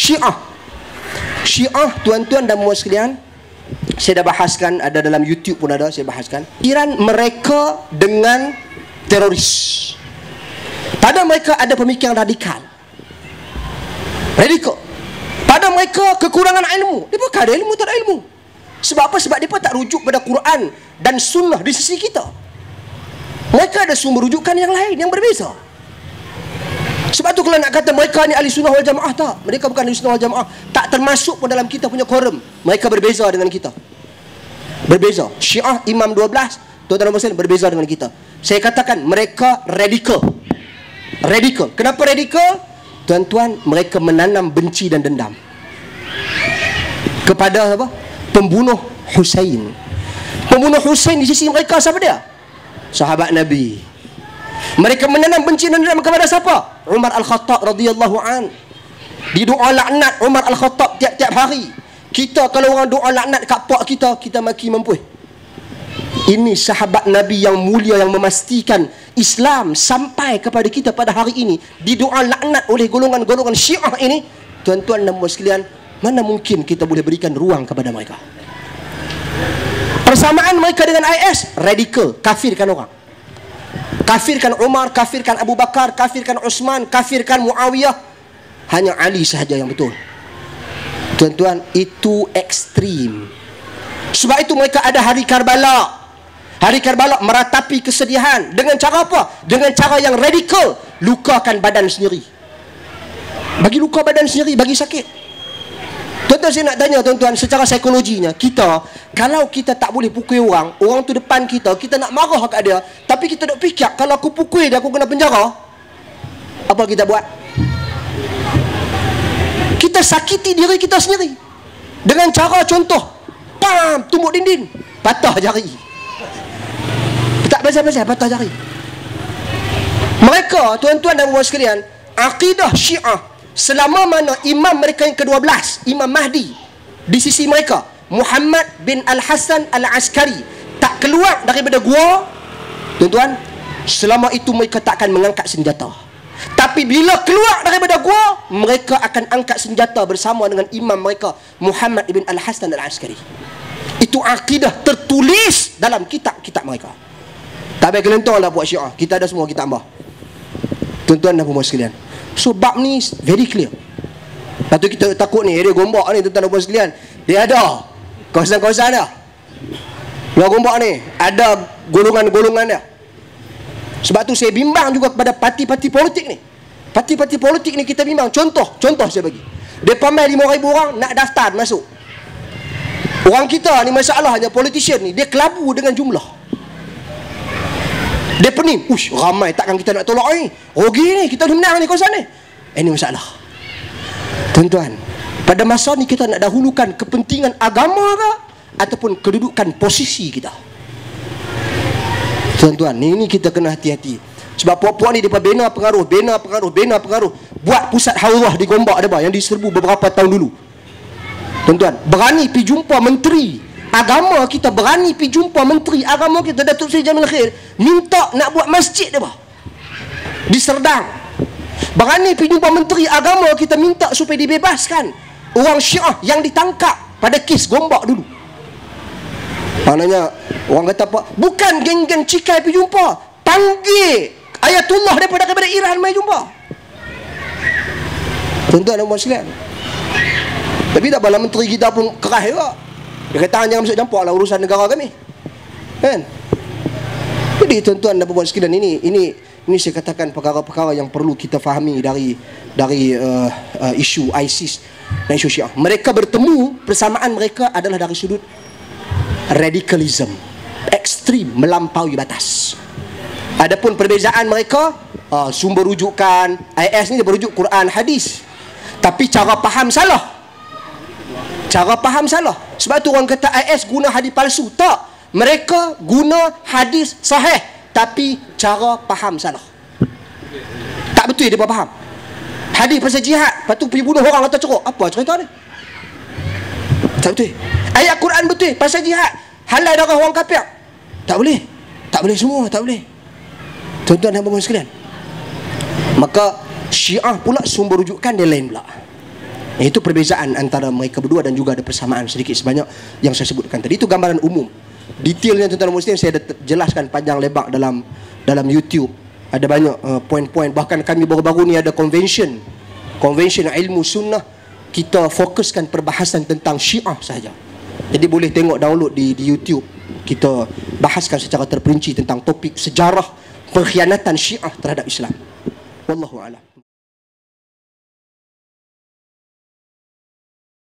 Syiah, tuan-tuan dan puan sekalian, saya dah bahaskan, ada dalam YouTube pun ada, saya bahaskan. Pikiran mereka dengan teroris. Pada mereka ada pemikiran radikal. Pada mereka kekurangan ilmu. Dia bukan ada ilmu, tak ada ilmu. Sebab apa? Sebab mereka tak rujuk pada Quran dan sunnah di sisi kita. Mereka ada sumber rujukan yang lain, yang berbeza. Sebab tu kalau nak kata mereka ni ahli sunnah wal jamaah, tak. Mereka bukan ahli sunnah wal jamaah. Tak termasuk pun dalam kita punya quorum. Mereka berbeza dengan kita. Berbeza. Syiah Imam 12, tuan-tuan Muslim, berbeza dengan kita. Saya katakan mereka radikal. Kenapa radikal? Tuan-tuan, mereka menanam benci dan dendam kepada apa? Pembunuh Husain. Pembunuh Husain di sisi mereka siapa dia? Sahabat Nabi. Mereka menanam benci dan dendam kepada siapa? Umar Al-Khattab radhiyallahu an. Di doa laknat Umar Al-Khattab tiap-tiap hari. Kita kalau orang doa laknat kat pak kita, kita maki mempuih. Ini sahabat Nabi yang mulia yang memastikan Islam sampai kepada kita pada hari ini. Di doa laknat oleh golongan-golongan Syiah ini, tuan-tuan dan puan sekalian, mana mungkin kita boleh berikan ruang kepada mereka? Persamaan mereka dengan IS, radikal, kafirkan orang. Kafirkan Umar, kafirkan Abu Bakar, kafirkan Uthman, kafirkan Muawiyah. Hanya Ali sahaja yang betul. Tuan-tuan, itu ekstrim. Sebab itu mereka ada hari Karbala. Hari Karbala meratapi kesedihan. Dengan cara apa? Dengan cara yang radikal. Lukakan badan sendiri. Bagi luka badan sendiri, bagi sakit. Tuan-tuan, saya nak tanya tuan-tuan, secara psikologinya, kita, kalau kita tak boleh pukul orang, orang tu depan kita, kita nak marah kat dia, tapi kita duk fikir, kalau aku pukul dia, aku kena penjara. Apa kita buat? Kita sakiti diri kita sendiri. Dengan cara contoh, pam, tumbuk dinding, patah jari. Tak pasal-pasal, patah jari. Mereka, tuan-tuan dan puan sekalian, akidah Syiah, selama mana imam mereka yang ke-12, Imam Mahdi, di sisi mereka, Muhammad bin Al-Hasan Al-Askari, tak keluar daripada gua, tuan-tuan, selama itu mereka tak akan mengangkat senjata. Tapi bila keluar daripada gua, mereka akan angkat senjata bersama dengan imam mereka, Muhammad bin Al-Hasan Al-Askari. Itu akidah tertulis dalam kitab-kitab mereka. Tak payah kelentong lah buat Syiah. Kita ada semua kitab ambah. Tuan-tuan dan puan sekalian, so bab ni very clear. Lepas tu kita takut ni, dia gombak ni, tuan-tuan dan puan sekalian, dia ada kawasan-kawasan dia. Luar gombak ni ada golongan-golongan dia. Sebab tu saya bimbang juga kepada parti-parti politik ni. Parti-parti politik ni kita bimbang. Contoh saya bagi. Dia pamer 5,000 orang nak daftar masuk. Orang kita ni masalahnya, politician ni, dia kelabu dengan jumlah. Dia pening. Ramai, takkan kita nak tolak ni. Rugi ni, kita dah menang ni kawasan ni. Ini masalah. Tuan-tuan, pada masa ni kita nak dahulukan kepentingan agama ke ataupun kedudukan posisi kita? Tuan-tuan, ini kita kena hati-hati. Sebab puak-puak ni dia bina pengaruh. Buat pusat haurah di Gombak ada yang diserbu beberapa tahun dulu. Tuan-tuan, berani pergi jumpa menteri agama kita, berani pergi jumpa menteri agama kita, Datuk Seri Jamil Khair, minta nak buat masjid dia di Serdang. Berani pergi jumpa menteri agama kita, minta supaya dibebaskan orang Syiah yang ditangkap pada kes Gombak dulu. Maknanya orang kata apa? Bukan geng-geng cikai pergi jumpa, panggil Ayatullah daripada Iran mai jumpa. Tuan-tuan dan puan sekalian, tapi tak apalah menteri kita pun keras juga. Dia kata jangan masuk campur lah urusan negara kami, kan? Jadi tuan-tuan dan puan sekalian, ini saya katakan perkara-perkara yang perlu kita fahami dari isu ISIS dan isu Syiah. Mereka bertemu, persamaan mereka adalah dari sudut radikalisme, ekstrim, melampaui batas. Adapun perbezaan mereka, sumber rujukan IS ni dia berujuk Quran hadis, tapi cara faham salah. Sebab tu orang kata IS guna hadis palsu. Tak, mereka guna hadis sahih, tapi cara faham salah. Tak betul dia faham hadis pasal jihad, lepas tu pergi bunuh orang atau ceruk. Apa cerita ni? Tak betul. Ayat Quran betul pasal jihad, halal darah orang kafir. Tak boleh semua, tak boleh. Tuan-tuan dan puan sekalian, maka Syiah pula sumber rujukan dia lain pula. Itu perbezaan antara mereka berdua dan juga ada persamaan sedikit sebanyak yang saya sebutkan tadi. Itu gambaran umum. Detailnya tuan-tuan muslim saya dah jelaskan panjang lebar dalam YouTube. Ada banyak poin-poin. Bahkan kami baru-baru ni ada convention ilmu sunnah. Kita fokuskan perbahasan tentang Syiah sahaja. Jadi boleh tengok download di YouTube. Kita bahaskan secara terperinci tentang topik sejarah pengkhianatan Syiah terhadap Islam. Wallahu a'lam.